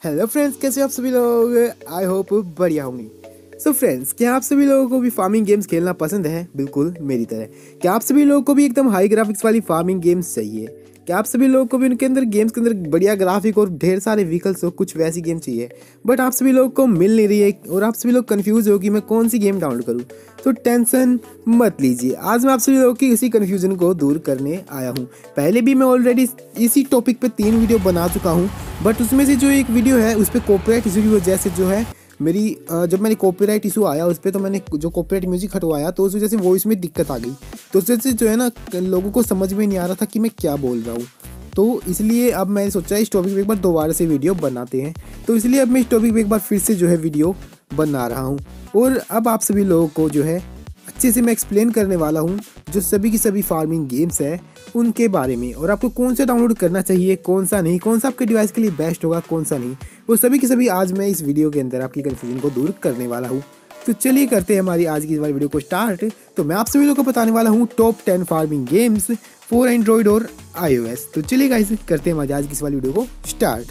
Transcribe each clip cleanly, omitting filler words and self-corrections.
Hello friends, कैसे आप सभी लोग। आई होप बढ़िया होंगे। सो फ्रेंड्स, क्या आप सभी लोगों को भी फार्मिंग गेम्स खेलना पसंद है? बिल्कुल मेरी तरह। क्या आप सभी लोगों को भी एकदम हाई ग्राफिक्स वाली फार्मिंग गेम्स चाहिए? क्या आप सभी लोगों को भी उनके अंदर गेम्स के अंदर बढ़िया ग्राफिक और ढेर सारे व्हीकल्स हो, कुछ वैसी गेम चाहिए बट आप सभी लोगों को मिल नहीं रही है और आप सभी लोग कंफ्यूज हो कि मैं कौन सी गेम डाउनलोड करूं? तो टेंशन मत लीजिए, आज मैं आप सभी लोगों की इसी कन्फ्यूजन को दूर करने आया हूं। पहले भी मैं ऑलरेडी इसी टॉपिक पे 3 वीडियो बना चुका हूं, बट उसमें से जो एक वीडियो है उस पर कॉपीराइट इशू की वजह से जो है मेरी जब मैंने कॉपीराइट इशू आया उस पर, तो मैंने जो कॉपीराइट म्यूजिक हटवाया तो उस वजह से वॉइस में दिक्कत आ गई। तो उस वजह से जो है ना, लोगों को समझ में नहीं आ रहा था कि मैं क्या बोल रहा हूँ। तो इसलिए अब मैंने सोचा इस टॉपिक पे एक बार दोबारा से वीडियो बनाते हैं। तो इसलिए अब मैं इस टॉपिक पे एक बार फिर से जो है वीडियो बना रहा हूँ और अब आप सभी लोगों को जो है अच्छे से मैं एक्सप्लेन करने वाला हूँ जो सभी की सभी फार्मिंग गेम्स है उनके बारे में, और आपको कौन सा डाउनलोड करना चाहिए, कौन सा नहीं, कौन सा आपके डिवाइस के लिए बेस्ट होगा, कौन सा नहीं, वो सभी की सभी आज मैं इस वीडियो के अंदर आपकी कन्फ्यूजन को दूर करने वाला हूँ। तो चलिए करते हैं हमारी आज की इस वाली वीडियो को स्टार्ट। तो मैं आप सभी लोगों को बताने वाला हूँ top 10 farming games for android और iOS। तो चलिए गाइस करते हैं हमारी आज की इस वाली वीडियो को स्टार्ट।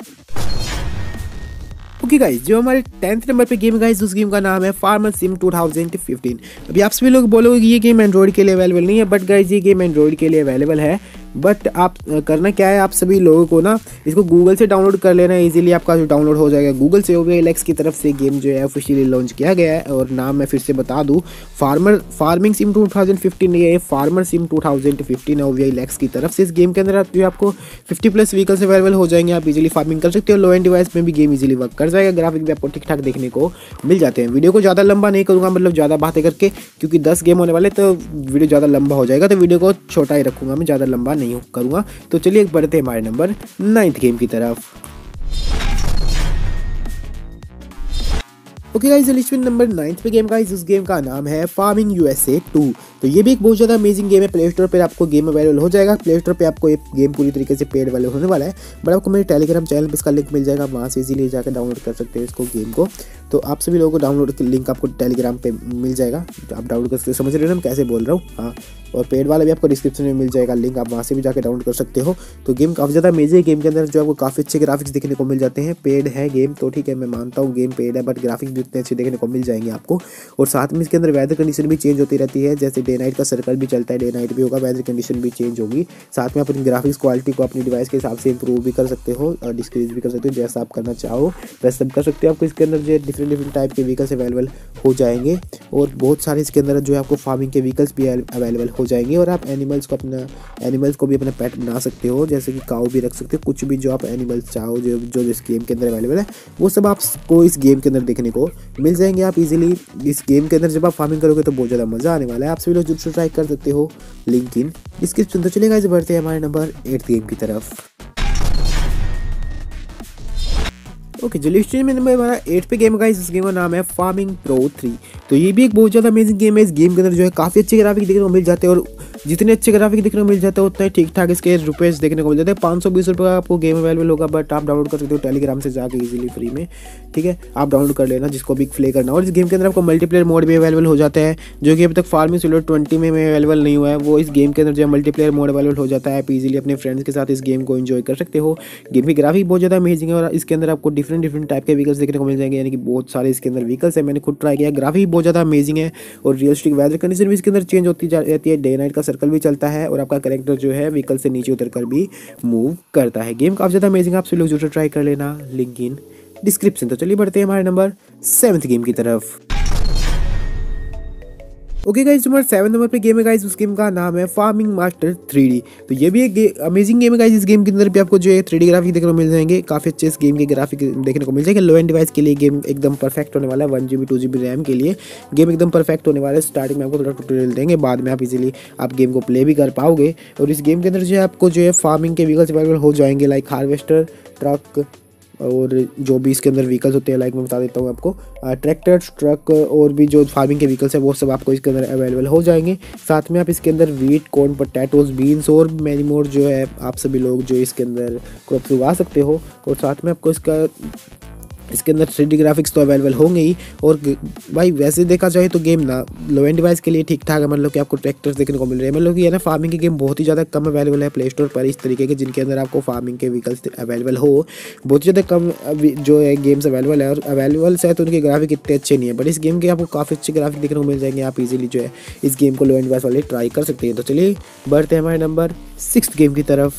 ओके गाइस, जो हमारे 10th नंबर पे गेम है गाइस, उस गेम का नाम है फार्मर सिम 2015। अभी आप सभी लोग बोलोगे कि ये गेम एंड्रॉइड के लिए अवेलेबल नहीं है, बट गाइस ये गेम एंड्रॉइड के लिए अवेलेबल है। बट आप करना क्या है, आप सभी लोगों को ना इसको गूगल से डाउनलोड कर लेना है। इजीली आपका जो डाउनलोड हो जाएगा गूगल से। OVLX की तरफ से गेम जो है ऑफिशियली लॉन्च किया गया है और नाम मैं फिर से बता दूं, फार्मिंग सिम 2015 ये फार्मर सिम 2015 है OVLX की तरफ से। इस गेम के अंदर जो है आपको 50+ व्हीकल्स अवेलेबल हो जाएंगे। आप इजीली फार्मिंग कर सकते हो। लो एंड डिवाइस में भी गेम इजीली वर्क कर जाएगा। ग्राफिक भी आपको ठीक ठाक देखने को मिल जाते हैं। वीडियो को ज़्यादा लंबा नहीं करूँगा, मतलब ज़्यादा बातें करके, क्योंकि 10 गेम होने वाले तो वीडियो ज़्यादा लंबा हो जाएगा। तो वीडियो को छोटा ही रखूँगा, मैं ज़्यादा लंबा नहीं करूँगा। तो चलिए बढ़ते हैं हमारे नंबर 9th गेम की तरफ। ओके गाइस, लिस्ट में नंबर 9th पे गेम गाइस, उस गेम का नाम है फार्मिंग USA 2। तो ये भी एक बहुत ज़्यादा अमेजिंग गेम है। प्ले स्टोर पर आपको गेम अवेलेबल हो जाएगा। प्ले स्टोर पे आपको ये गेम पूरी तरीके से पेड वाले होने वाला है, बट आपको मेरे टेलीग्राम चैनल पे इसका लिंक मिल जाएगा। वहाँ से इजीली जाकर डाउनलोड कर सकते हो इसको गेम को। तो आप सभी लोगों को डाउनलोड की लिंक आपको टेलीग्राम पे मिल जाएगा। आप डाउनलोड कर सकते, समझ रहे हो ना मैं कैसे बोल रहा हूँ। हाँ, और पेड वाला भी आपको डिस्क्रिप्शन में मिल जाएगा लिंक, आप वहाँ से भी जाकर डाउनलोड कर सकते हो। तो गेम काफ़ी ज़्यादा अमेजिंग है। गेम के अंदर जो आपको काफ़ी अच्छे ग्राफिक्स देखने को मिल जाते हैं। पेड है गेम तो ठीक है, मैं मानता हूँ गेम पेड है, बट ग्राफिक्स भी उतने अच्छे देखने को मिल जाएंगे आपको। और साथ में इसके अंदर वेदर कंडीशन भी चेंज होती रहती है। जैसे डे नाइट का सर्कल भी चलता है, डे नाइट भी होगा, वेदर कंडीशन भी चेंज होगी। साथ में आप अपनी ग्राफिक्स क्वालिटी को अपनी डिवाइस के हिसाब से इंप्रूव भी कर सकते हो और डिस्क्रीज भी कर सकते हो। जैसा आप करना चाहो वैसे सब कर सकते हो। आपको इसके अंदर जो डिफरेंट टाइप के व्हीकल्स अवेलेबल हो जाएंगे और बहुत सारे इसके अंदर जो है आपको फार्मिंग के व्हीकल्स भी अवेलेबल हो जाएंगे। और आप एनिमल्स को भी अपना पेट बना सकते हो, जैसे कि काऊ भी रख सकते हो। कुछ भी जो आप एनिमल्स चाहो जो इस गेम के अंदर अवेलेबल है वो सब आपको इस गेम के अंदर देखने को मिल जाएंगे। आप इजीली इस गेम के अंदर जब आप फार्मिंग करोगे तो बहुत ज़्यादा मज़ा आने वाला है। आप सभी लोग जरूर से ट्राई कर सकते हो, लिंक इन डिस्क्रिप्शन। तो चलेगा, इसे बढ़ते हैं हमारे नंबर 8th गेम की तरफ। ओके, जो लिस्ट में नंबर हमारा 8 पे गेम गाइस, इस गेम का नाम है फार्मिंग प्रो 3। तो ये भी एक बहुत ज़्यादा अमेजिंग गेम है। इस गेम के अंदर जो है काफ़ी अच्छे ग्राफिक देखने को मिल जाते हैं, और जितने अच्छे ग्राफिक देखने को मिल जाते हैं उतना ही ठीक ठाक इसके रुपीज़ देखने को मिल जाते हैं। 520 रुपये का आपको गेम अवेलेबल होगा, बट आप डाउनलोड कर सकते हो टेलीग्राम से जाके इजीली फ्री में। ठीक है, आप डाउनलोड कर लेना जिसको भी प्ले करना। और इस गेम के अंदर आपको मल्टीप्लेयर मोड भी अवेलेबल हो जाता है, जो कि अभी तक फार्मिंग सिमुलेटर 20 में अवेलेबल नहीं हुआ है। वो इस गेम के अंदर जो है मल्टीप्लेयर मोड अवेलेबल हो जाता है। आप इजीली अपने फ्रेंड्स के साथ इस गेम को एंजॉय कर सकते हो। गेम की ग्राफिक बहुत ज़्यादा अमेजिंग है और इसके अंदर आपको डिफरेंट टाइप के व्हीकल्स देखने को मिल जाएंगे, यानी कि बहुत सारे इसके अंदर व्हीकल्स है। मैंने खुद ट्राई किया, ग्राफिक बहुत ज़्यादा अमेजिंग है और रियलिस्टिक वेदर कंडीशन भी इसके अंदर चेंज होती रहती है। डे नाइट का सर्कल भी चलता है और आपका कैरेक्टर जो है व्हीकल से नीचे उतर कर भी मूव करता है। गेम काफ़ी ज़्यादा अमेजिंग है, आप सभी लोग जरूर ट्राई कर लेना, लिंक इन डिस्क्रिप्शन। तो चलिए बढ़ते हैं हमारे नंबर 7th गेम की तरफ। ओके गाइस, हमारे 7 नंबर पे गेम है गाइस, उस गेम का नाम है फार्मिंग मास्टर 3D। तो ये भी एक अमेजिंग गेम है गाइस। इस गेम के अंदर भी आपको जो है 3D ग्राफिक देखने को मिल जाएंगे। काफ़ी अच्छे इस गेम के ग्राफिक देखने को मिल जाएंगे। लो एंड डिवाइस के लिए गेम एकदम परफेक्ट होने वाला है। 1GB 2GB रैम के लिए गेम एकदम परफेक्ट होने वाला है। स्टार्टिंग में आपको थोड़ा ट्यूटोरियल देंगे, बाद में आप इजीली आप गेम को प्ले भी कर पाओगे। और इस गेम के अंदर जो है आपको जो है फार्मिंग के व्हीकल्स अवेलेबल हो जाएंगे, लाइक हार्वेस्टर, ट्रक और जो भी इसके अंदर व्हीकल्स होते हैं, लाइक मैं बता देता हूँ आपको, ट्रैक्टर, ट्रक और भी जो फार्मिंग के व्हीकल्स है वो सब आपको इसके अंदर अवेलेबल हो जाएंगे। साथ में आप इसके अंदर वीट, कॉर्न, पोटैटोज, बीन्स और मैनी मोर जो है आप सभी लोग जो इसके अंदर क्रॉप्स उगा सकते हो। और साथ में आपको इसका इसके अंदर 3D ग्राफिक्स तो अवेलेबल होंगे ही। और भाई वैसे देखा जाए तो गेम ना लो एंड डिवाइस के लिए ठीक ठाक है, मतलब कि आपको ट्रैक्टर्स देखने को मिल रहे हैं, मतलब कि है ना फार्मिंग के गेम बहुत ही ज़्यादा कम अवेलेबल है प्ले स्टोर पर इस तरीके के, जिनके अंदर आपको फार्मिंग के व्हीकल्स अवेलेबल हो। बहुत ही ज़्यादा कम जो है गेम्स अवेलेबल है, और अवेलेबल है तो उनके ग्राफिक इतने अच्छे नहीं है, बट इस गेम के आपको काफ़ी अच्छे ग्राफिक देखने को मिल जाएंगे। आप इजीली जो है इस गेम को लो एंड डिवाइस वाले ट्राई कर सकते हैं। तो चलिए बढ़ते हैं हमारे नंबर 6 गेम की तरफ।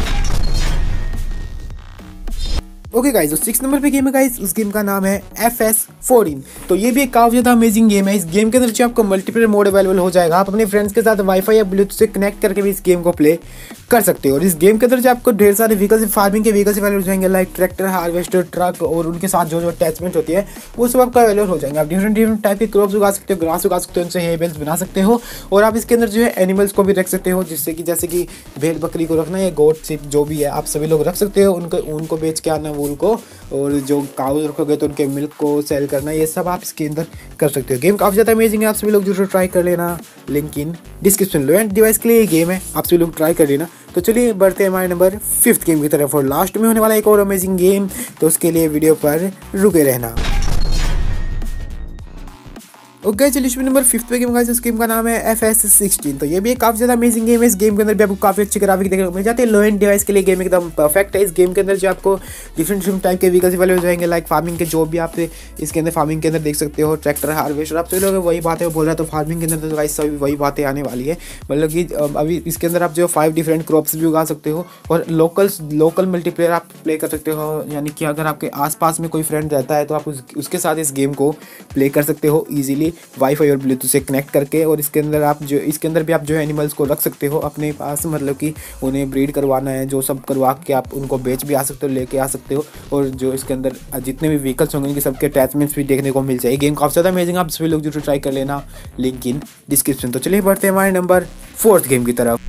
ओके गाइस, तो 6 नंबर पे गेम है गाइस, उस गेम का नाम है FS14। तो ये भी एक काफ़ी ज़्यादा अमेजिंग गेम है। इस गेम के अंदर जो आपको मल्टीप्लेयर मोड अवेलेबल हो जाएगा, आप अपने फ्रेंड्स के साथ वाईफाई या ब्लूटूथ से कनेक्ट करके भी इस गेम को प्ले कर सकते हो। और इस गेम के अंदर जो आपको ढेर सारे व्हीकल्स, फार्मिंग के व्हीकल्स अवेलेबल हो जाएंगे, लाइक ट्रैक्टर, हार्वेस्टर, ट्रक, और उनके साथ जो अटैचमेंट होती है वो सब आपका अवेलेबल हो जाएंगे। आप डिफरेंट टाइप के क्रॉप्स उगा सकते हो, ग्रास उगा सकते हो, उनसे हे बेल्स बना सकते हो। और आप इसके अंदर जो है एनिमल्स को भी रख सकते हो, जिससे कि जैसे कि भेड़ बकरी को रखना है, गोट सिप जो भी है आप सभी लोग रख सकते हो। उनको बेच के आना वूल को, और जो काउज रखोगे तो उनके मिल्क को सेल करना, ये सब आप इसके अंदर कर सकते हो। गेम काफ़ी ज़्यादा अमेजिंग है, आप सभी लोग जरूर ट्राई कर लेना, link in description. Low end device के लिए ये गेम है, आप सभी लोग ट्राई कर लेना। तो चलिए बढ़ते हैं हमारे नंबर 5 गेम की तरफ, और लास्ट में होने वाला एक और अमेजिंग गेम, तो उसके लिए वीडियो पर रुके रहना। ओके चलिए नंबर 5 पे गेम गाइस, इस गेम का नाम है FS16। तो ये भी एक काफ़ी ज़्यादा अमेजिंग गेम है। इस गेम के अंदर भी आपको काफ़ी अच्छे ग्राफिक देखने को मिल जाते हैं। लो एंड डिवाइस के लिए गेम एकदम परफेक्ट है। इस गेम के अंदर जो आपको डिफरेंट टाइप के व्हीकल्स अवेलेबल हो जाएंगे, लाइक फार्मिंग के जो भी आप इसके अंदर फार्मिंग के अंदर देख सकते हो, ट्रैक्टर, हार्वेस्टर, आप सभी लोग वही बातें बोल रहे हैं। तो फार्मिंग के अंदर तो गाइस सभी वही बातें आने वाली है, मतलब कि अभी इसके अंदर आप जो 5 डिफरेंट क्रॉप्स भी उगा सकते हो, और लोकल मल्टीप्लेयर आप प्ले कर सकते हो। यानी कि अगर आपके आसपास में कोई फ्रेंड रहता है तो आप उसके साथ इस गेम को प्ले कर सकते हो ईजिली वाईफाई और ब्लूटूथ से कनेक्ट करके। और इसके अंदर भी आप जो है एनिमल्स को रख सकते हो अपने पास, मतलब कि उन्हें ब्रीड करवाना है जो सब करवा के आप उनको बेच भी आ सकते हो, लेके आ सकते हो। और जो इसके अंदर जितने भी व्हीकल्स होंगे उनके सबके अटैचमेंट्स भी देखने को मिल जाएगी। गेम काफ़ी ज़्यादा अमेजिंग, आप सभी लोग जरूर ट्राई कर लेना, लिंक इन डिस्क्रिप्शन। तो चलिए बढ़ते हैं हमारे नंबर 4 गेम की तरफ।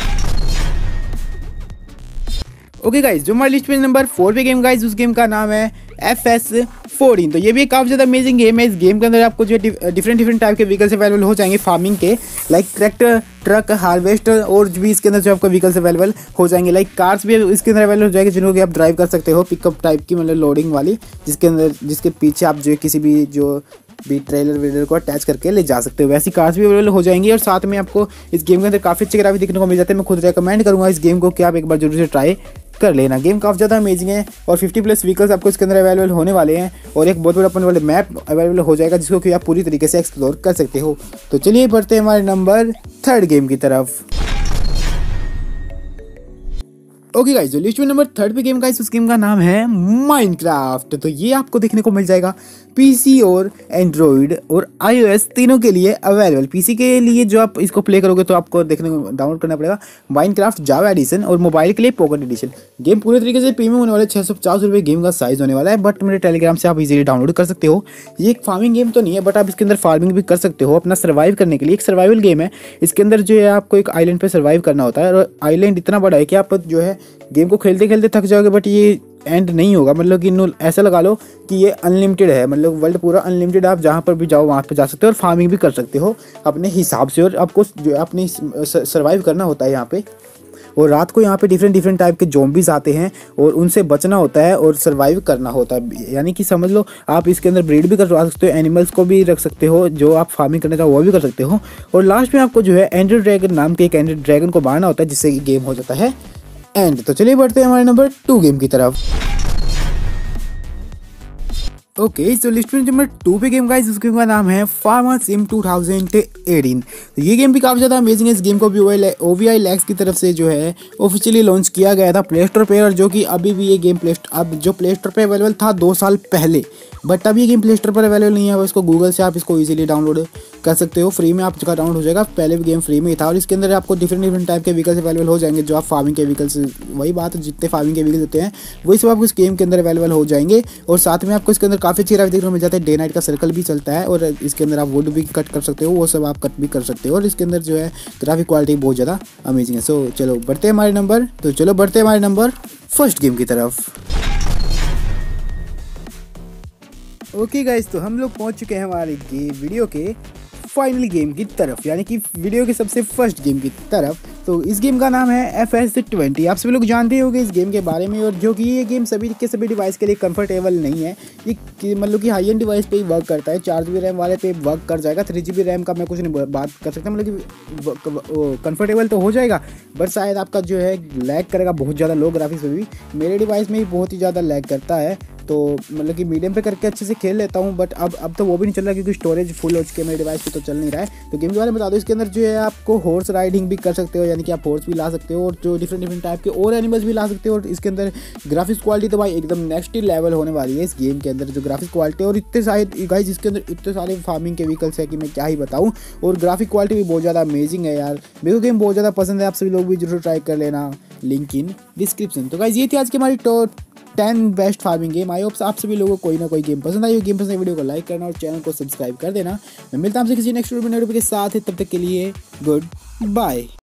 ओके गाइज, जो हमारी लिस्ट में नंबर 4 पे गेम गाइज, उस गेम का नाम है FS14। तो ये भी काफ़ी ज़्यादा अमेजिंग गेम है। इस गेम के अंदर आपको जो डिफरेंट टाइप के व्हीकल्स अवेलेबल हो जाएंगे फार्मिंग के, लाइक ट्रैक्टर, ट्रक, हार्वेस्टर, और भी इसके अंदर जो आपको व्हीकल्स अवेलेबल हो जाएंगे, लाइक कार्स भी इसके अंदर अवेलेबल हो जाएंगे, जिनको कि आप ड्राइव कर सकते हो, पिकअप टाइप की, मतलब लोडिंग वाली, जिसके पीछे आप जो किसी भी जो भी ट्रेलर वेलर को अटैच करके ले जा सकते हो। वैसी कार्स भी अवेलेबल हो जाएंगी। और साथ में आपको इस गेम के अंदर काफ़ी अच्छे ग्राफिक देखने को मिल जाते हैं। मैं खुद रेकमेंड करूँगा इस गेम को कि आप एक बार जरूर से ट्राई कर लेना। गेम काफ़ी ज़्यादा अमेजिंग है, और 50+ व्हीकल्स आपको इसके अंदर अवेलेबल होने वाले हैं, और एक बहुत बड़ा अपन वाले मैप अवेलेबल हो जाएगा, जिसको कि आप पूरी तरीके से एक्सप्लोर कर सकते हो। तो चलिए बढ़ते हैं हमारे नंबर 3 गेम की तरफ। ओके गाइस, जो लिस्ट में नंबर 3 पे गेम गाइस, उस गेम का नाम है माइनक्राफ्ट। तो ये आपको देखने को मिल जाएगा पीसी और एंड्रॉइड और iOS तीनों के लिए अवेलेबल। पीसी के लिए जो आप इसको प्ले करोगे तो आपको देखने को डाउनलोड करना पड़ेगा माइनक्राफ्ट जावा एडिशन, और मोबाइल के लिए पॉकेट एडिशन। गेम पूरे तरीके से प्रीमियम होने वाला है, 650 रुपये गेम का साइज होने वाला है, बट मेरे टेलीग्राम से आप इजीली डाउनलोड कर सकते हो। ये एक फार्मिंग गेम तो नहीं है, बट आप इसके अंदर फार्मिंग भी कर सकते हो अपना सर्वाइव करने के लिए। एक सर्वाइवल गेम है। इसके अंदर जो है आपको एक आइलैंड पे सर्वाइव करना होता है, और आइलैंड इतना बड़ा है कि आप जो है गेम को खेलते खेलते थक जाओगे, बट ये एंड नहीं होगा। मतलब कि ऐसा लगा लो कि ये अनलिमिटेड है, मतलब वर्ल्ड पूरा अनलिमिटेड, आप जहाँ पर भी जाओ वहाँ पर जा सकते हो, और फार्मिंग भी कर सकते हो अपने हिसाब से। और आपको जो अपनी सर्वाइव करना होता है यहाँ पे, और रात को यहाँ पे डिफरेंट टाइप के ज़ॉम्बीज़ आते हैं, और उनसे बचना होता है और सर्वाइव करना होता है। यानी कि समझ लो आप इसके अंदर ब्रीड भी करवा सकते हो, एनिमल्स को भी रख सकते हो, जो आप फार्मिंग करना चाहो वो भी कर सकते हो। और लास्ट में आपको जो है एंडर ड्रैगन नाम के एक एंडर ड्रैगन को मारना होता है, जिससे गेम हो जाता है एंड। तो चलिए बढ़ते हैं हमारे नंबर 2 गेम की तरफ। ओके, तो लिस्ट में नंबर 2 पे गेम गाइस, उस गेम का नाम है फार्मर सिम 2018। तो ये गेम भी काफ़ी ज़्यादा अमेजिंग है। इस गेम को भी OVI लैक्स की तरफ से जो है ऑफिशियली लॉन्च किया गया था प्ले स्टोर पर, और जो कि अभी भी ये गेम अब जो प्ले स्टोर पर अवेलेबल था 2 साल पहले, बट अभी ये गेम प्ले स्टोर पर अवेलेबल नहीं है। इसको गूगल से आप इसको ईजिली डाउनलोड कर सकते हो, फ्री में आपका डाउनलोड हो जाएगा। पहले भी गेम फ्री में ही था। और इसके अंदर आपको डिफरेंट टाइप के व्हीकल्स अवेलेबल हो जाएंगे, जो आप फार्मिंग के व्हीकल्स, वही बात है, जितने फार्मिंग के व्हीकल्स होते हैं वही सब आपको इस गेम के अंदर अवेलेबल हो जाएंगे। और साथ में आपको इसके अंदर काफ़ी अच्छी ग्राफिक देखने को मिल जाता है, डे नाइट का सर्कल भी चलता है, और इसके अंदर आप वुड भी कट कर सकते हो, वो सब आप कट भी कर सकते हो। और इसके अंदर जो है ग्राफिक क्वालिटी बहुत ज़्यादा अमेजिंग है। सो चलो बढ़ते हैं हमारे नंबर 1 गेम की तरफ। ओके गाइस, तो हम लोग पहुंच चुके हैं हमारे वीडियो के फाइनल गेम की तरफ, यानी कि वीडियो के सबसे फर्स्ट गेम की तरफ। तो इस गेम का नाम है FS20। आप सभी लोग जानते होंगे इस गेम के बारे में, और जो कि ये गेम सभी के सभी डिवाइस के लिए कंफर्टेबल नहीं है। ये मतलब कि हाई एंड डिवाइस पे ही वर्क करता है, 4 GB रैम वाले पे वर्क कर जाएगा। 3 GB रैम का मैं कुछ नहीं बात कर सकता, मतलब कि कंफर्टेबल तो हो जाएगा, बट शायद आपका जो है लैग करेगा बहुत ज़्यादा लो ग्राफिक्स में भी। मेरे डिवाइस में ही बहुत ही ज़्यादा लैग करता है, तो मतलब कि मीडियम पे करके अच्छे से खेल लेता हूँ, बट अब तो वो भी नहीं चल रहा क्योंकि स्टोरेज फुल हो चुके मेरे डिवाइस पे, तो चल नहीं रहा है। तो गेम के बारे में बता दो, इसके अंदर जो है आपको हॉर्स राइडिंग भी कर सकते हो, यानी कि आप हॉर्स भी ला सकते हो और जो डिफरेंट टाइप के और एनिमल्स भी ला सकते हो। और इसके अंदर ग्राफिक्स क्वालिटी तो भाई एकदम नेक्स्ट लेवल होने वाली है इस गेम के अंदर जो ग्राफिक्स क्वालिटी है। और इतने सारे गाइस इसके अंदर इतने सारे फार्मिंग के व्हीकल्स है कि मैं क्या ही बताऊँ, और ग्राफिक क्वालिटी भी बहुत ज़्यादा अमेजिंग है यार। मेरे को गेम बहुत ज़्यादा पसंद है, आप सभी लोग भी जरूर ट्राई कर लेना, लिंक इन डिस्क्रिप्शन। तो गाइस ये थी आज की हमारी top 10 best farming game. I hope आप सभी लोगों को कोई ना कोई गेम पसंद आई हो। गेम पसंद वीडियो को लाइक करना और चैनल को सब्सक्राइब कर देना। मैं मिलता हूं आपसे किसी नेक्स्ट वीडियो के साथ, तब तक के लिए गुड बाय।